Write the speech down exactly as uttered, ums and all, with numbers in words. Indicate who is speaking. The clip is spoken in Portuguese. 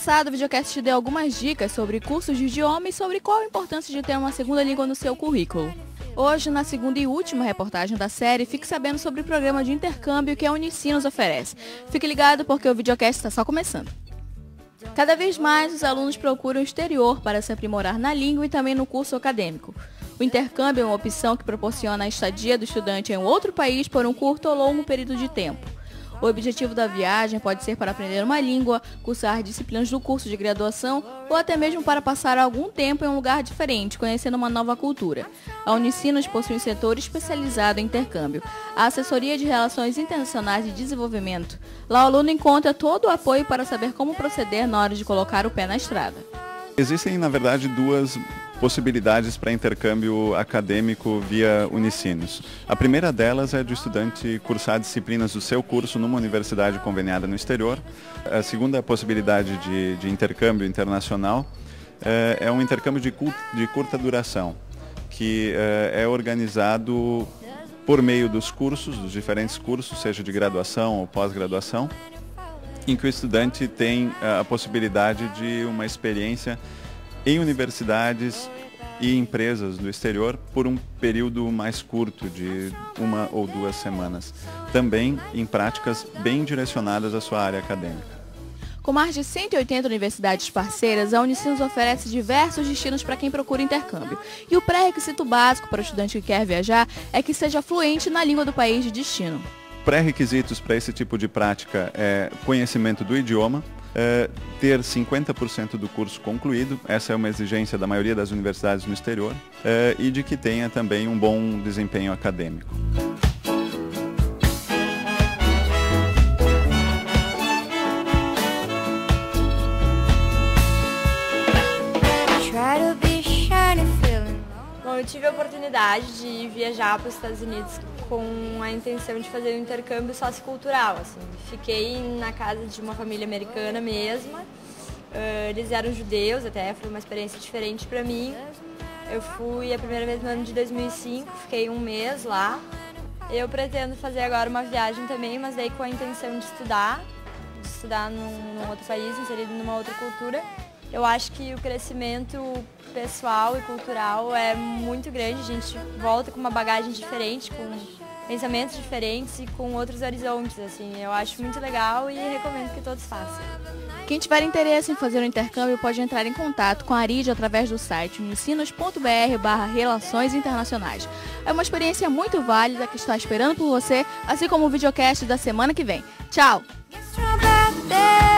Speaker 1: passado, o videocast te deu algumas dicas sobre cursos de idioma e sobre qual a importância de ter uma segunda língua no seu currículo. Hoje, na segunda e última reportagem da série, fique sabendo sobre o programa de intercâmbio que a Unicinos oferece. Fique ligado porque o videocast está só começando. Cada vez mais, os alunos procuram o exterior para se aprimorar na língua e também no curso acadêmico. O intercâmbio é uma opção que proporciona a estadia do estudante em um outro país por um curto ou longo período de tempo. O objetivo da viagem pode ser para aprender uma língua, cursar disciplinas do curso de graduação ou até mesmo para passar algum tempo em um lugar diferente, conhecendo uma nova cultura. A Unicinos possui um setor especializado em intercâmbio, a Assessoria de Relações Internacionais e Desenvolvimento. Lá o aluno encontra todo o apoio para saber como proceder na hora de colocar o pé na estrada.
Speaker 2: Existem, na verdade, duas possibilidades para intercâmbio acadêmico via Unicinos. A primeira delas é do estudante cursar disciplinas do seu curso numa universidade conveniada no exterior. A segunda possibilidade de, de intercâmbio internacional é, é um intercâmbio de, cult, de curta duração, que é, é organizado por meio dos cursos, dos diferentes cursos, seja de graduação ou pós-graduação, em que o estudante tem a possibilidade de uma experiência em universidades e empresas do exterior por um período mais curto, de uma ou duas semanas. Também em práticas bem direcionadas à sua área acadêmica.
Speaker 1: Com mais de cento e oitenta universidades parceiras, a Unicinos oferece diversos destinos para quem procura intercâmbio. E o pré-requisito básico para o estudante que quer viajar é que seja fluente na língua do país de destino.
Speaker 2: Pré-requisitos para esse tipo de prática é conhecimento do idioma, é, ter cinquenta por cento do curso concluído, essa é uma exigência da maioria das universidades no exterior, é, e de que tenha também um bom desempenho acadêmico.
Speaker 3: Bom, eu tive a oportunidade de viajar para os Estados Unidos com a intenção de fazer um intercâmbio sociocultural, assim. Fiquei na casa de uma família americana mesma, uh, eles eram judeus, até foi uma experiência diferente para mim. Eu fui a primeira vez no ano de dois mil e cinco, fiquei um mês lá. Eu pretendo fazer agora uma viagem também, mas daí com a intenção de estudar, de estudar num, num outro país, inserido numa outra cultura. Eu acho que o crescimento pessoal e cultural é muito grande, a gente volta com uma bagagem diferente, com pensamentos diferentes e com outros horizontes, assim. Eu acho muito legal e recomendo que todos façam.
Speaker 1: Quem tiver interesse em fazer um intercâmbio pode entrar em contato com a Arid através do site unicinos ponto br barra relações internacionais. É uma experiência muito válida que está esperando por você, assim como o videocast da semana que vem. Tchau!